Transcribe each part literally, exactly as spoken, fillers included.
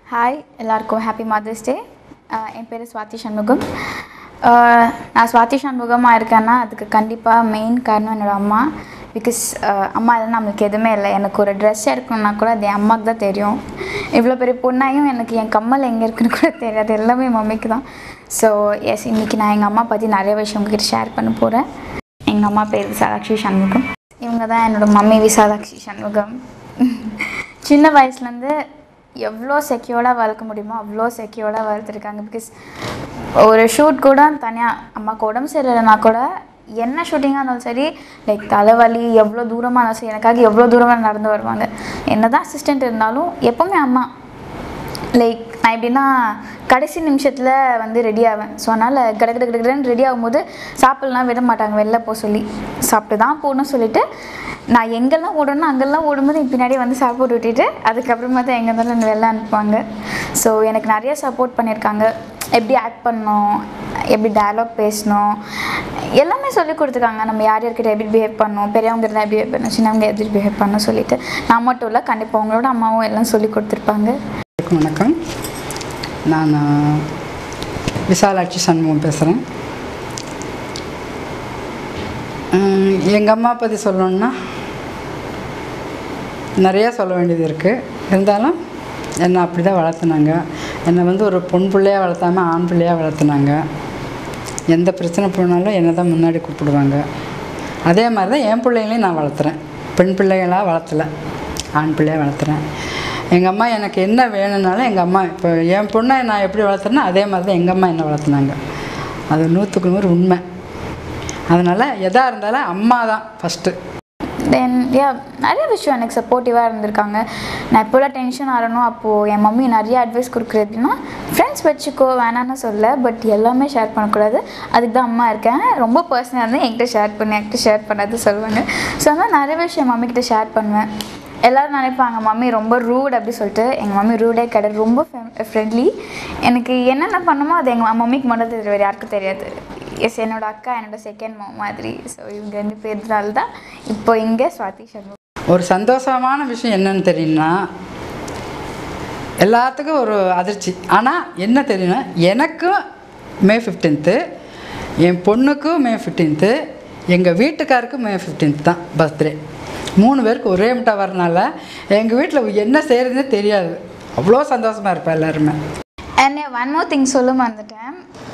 Hi, எல்லாருக்கும் happy Mother's Day. என் பேர் Swathi Shanmugam. நான் Swathi Shanmugam இருக்கேன்னா அதுக்கு கண்டிப்பா மெயின் காரணம் என்னோட அம்மா. Because அம்மா இல்லைன்னா நமக்கு எதுவுமே இல்லை. எனக்கு ஒரு ட்ரெஸ் எடுக்கணும்னா கூட அது என் அம்மாக்கு தான் தெரியும். இவ்வளோ பெரிய பொண்ணாயும் எனக்கு என் கம்மல் எங்கே இருக்குன்னு கூட தெரியாது. எல்லாமே மம்மிக்கு தான். ஸோ எஸ், இன்றைக்கி நான் எங்கள் அம்மா பற்றி நிறைய விஷயம் உங்ககிட்ட ஷேர் பண்ண போகிறேன். எங்கள் அம்மா பேர் விசாலாட்சி சண்முகம். இவங்க தான் என்னோட மம்மி விசாலாட்சி சண்முகம். சின்ன வயசுலேருந்து எவ்வளோ செக்யூர்டாக வளர்க்க முடியுமோ அவ்வளோ செக்யூர்டாக வளர்த்துருக்காங்க. பிகாஸ் ஒரு ஷூட் கூட தனியாக அம்மாவுக்கு உடம்பு சரியில்லைனா கூட என்ன ஷூட்டிங்காக இருந்தாலும் சரி, லைக் தலைவலி எவ்வளோ தூரமாக இருந்தாலும் சரி எனக்காக எவ்வளோ தூரமாக நடந்து வருவாங்க. என்ன தான் அசிஸ்டண்ட் இருந்தாலும் எப்போவுமே அம்மா. லைக் நான் எப்படின்னா கடைசி நிமிஷத்தில் வந்து ரெடி ஆவேன். ஸோ அதனால் கட கட கடன்னு ரெடி ஆகும்போது சாப்பிட்லாம் விட மாட்டாங்க, வெளில போக சொல்லி. சாப்பிட்டு தான் போகணும்னு சொல்லிவிட்டு நான் எங்கெல்லாம் ஓடணும் அங்கெல்லாம் ஓடும்போது என் பின்னாடி வந்து சாப்பிட்டு விட்டுட்டு அதுக்கப்புறமா தான் எங்கே இருந்தாலும் என்னை வெளில அனுப்புவாங்க. ஸோ எனக்கு நிறைய சப்போர்ட் பண்ணியிருக்காங்க. எப்படி ஆக்ட் பண்ணணும், எப்படி டயலாக் பேசணும், எல்லாமே சொல்லிக் கொடுத்துருக்காங்க. நம்ம யார் யார்கிட்ட எப்படி பிஹேவ் பண்ணணும், பெரியவங்க இருந்தால் எப்படி பிஹேவ் பண்ணணும், சின்னவங்க எப்படி பிஹேவ் பண்ணணும் சொல்லிட்டு. நான் மட்டும் இல்லை, கண்டிப்பாக அவங்களோட அம்மாவும் எல்லாம் சொல்லி கொடுத்துருப்பாங்க. வணக்கம், நான் விசாலாட்சி சண்முகம் பேசுகிறேன். எங்கள் அம்மா பற்றி சொல்லணுன்னா நிறையா சொல்ல வேண்டியது இருக்குது. இருந்தாலும் என்னை அப்படி தான் வளர்த்துனாங்க. என்னை வந்து ஒரு பொன் பிள்ளையாக வளர்த்தாமல் ஆண் பிள்ளையாக வளர்த்துனாங்க. எந்த பிரச்சனை போனாலும் என்னை தான் முன்னாடி கூப்பிடுவாங்க. அதே மாதிரி தான் என் பிள்ளைங்களையும் நான் வளர்த்துறேன். பெண் பிள்ளைகளாக வளர்த்தலை, ஆண் பிள்ளையாக வளர்த்துறேன். எங்கள் அம்மா எனக்கு என்ன வேணும்னாலும் எங்கள் அம்மா இப்போ என் பொண்ணை நான் எப்படி வளர்த்துறேன்னா அதே மாதிரி தான் எங்கள் அம்மா என்ன வளர்த்துனாங்க. அது நூற்றுக்கு நூறு உண்மை. அதனால் எதாக இருந்தாலும் அம்மா தான் ஃபஸ்ட்டு. தென் யா நிறைய விஷயம் எனக்கு சப்போர்ட்டிவாக இருந்திருக்காங்க. நான் எப்போலாம் டென்ஷன் ஆகணும் அப்போது என் மம்மி நிறைய அட்வைஸ் கொடுக்குறது அப்படின்னா, ஃப்ரெண்ட்ஸ் வச்சுக்கோ வேணான்னு சொல்ல, பட் எல்லாமே ஷேர் பண்ணக்கூடாது, அதுக்கு தான் அம்மா இருக்கேன். ரொம்ப பர்சனலாக இருந்தால் என்கிட்ட ஷேர் பண்ணி என்கிட்ட ஷேர் பண்ணாது சொல்லுவாங்க. ஸோ அதனால் நிறைய விஷயம் மம்மிக்கிட்ட ஷேர் பண்ணுவேன். எல்லோரும் நினைப்பாங்க மம்மி ரொம்ப ரூட் அப்படி சொல்லிட்டு. எங்கள் மம்மி ரூடே கிடையாது, ரொம்ப ஃப்ரெண்ட்லி. எனக்கு என்னென்ன பண்ணணுமோ அது எங்கள் மம்மிக்கு மட்டும் தெரியும், வேறு யாருக்கும் தெரியாது. எஸ், என்னோடய அக்கா என்னோட செகண்ட் மம் மாதிரி. ஸோ இவங்க ரெண்டு பேர்னால தான் இப்போ இங்கே ஸ்வாதி சண்முகம். ஒரு சந்தோஷமான விஷயம் என்னன்னு தெரியும்னா, எல்லாத்துக்கும் ஒரு அதிர்ச்சி. ஆனால் என்ன தெரியும்னா, எனக்கும் மே ஃபிஃப்டீன்த்து, என் பொண்ணுக்கும் மே ஃபிஃப்டீன்த்து, எங்கள் வீட்டுக்காருக்கும் மே ஃபிஃப்டீன்த் தான் பர்த்டே. மூணு பேருக்கு ஒரே முட்டா வரனால எங்கள் வீட்டில் என்ன செய்கிறதுனே தெரியாது. அவ்வளோ சந்தோஷமாக இருப்பேன் எல்லாருமே. அண்ட் ஒன் மோர் திங் சொல்ல மறந்துட்டேன்.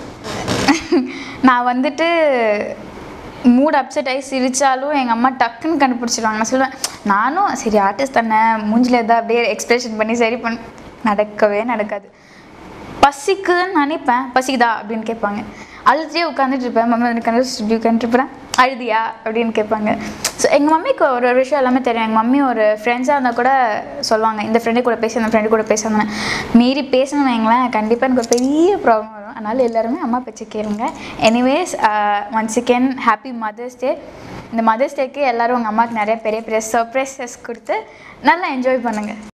நான் வந்துட்டு மூட் அப்செட் ஆகி சிரித்தாலும் எங்கள் அம்மா டக்குன்னு கண்டுபிடிச்சிடுவாங்க. நான் சொல்லுவேன், நானும் சரி ஆர்டிஸ்ட் தானே, மூஞ்சில் எதாவது அப்படியே எக்ஸ்பிரஷன் பண்ணி சரி பண்ண, நடக்கவே நடக்காது. பசிக்குதுன்னு நினைப்பேன், பசிக்குதா அப்படின்னு கேட்பாங்க. அழுத்தியே உட்காந்துட்டு இருப்பேன். மம்மி வந்து கண்டு இப்படி உட்காந்துருப்பேன், அழுதியா அப்படின்னு கேட்பாங்க. ஸோ எங்கள் மம்மிக்கு ஒரு ஒரு விஷயம் எல்லாமே தெரியும். எங்கள் மம்மி ஒரு ஃப்ரெண்ட்ஸாக இருந்தால் கூட சொல்லுவாங்க, இந்த ஃப்ரெண்டு கூட பேச அந்த ஃப்ரெண்டு கூட பேசாமல் மீறி பேசணும்னு வைங்களேன், கண்டிப்பாக எனக்கு ஒரு பெரிய ப்ராப்ளம் வரும். அதனால் எல்லாருமே அம்மா பேச்சு கேளுங்க. Anyways, once again happy Mother's Day. இந்த மதர்ஸ் டேக்கு எல்லோரும் உங்கள் அம்மாவுக்கு நிறைய பெரிய பெரிய சர்ப்ரைசஸ் கொடுத்து நல்லா என்ஜாய் பண்ணுங்கள்.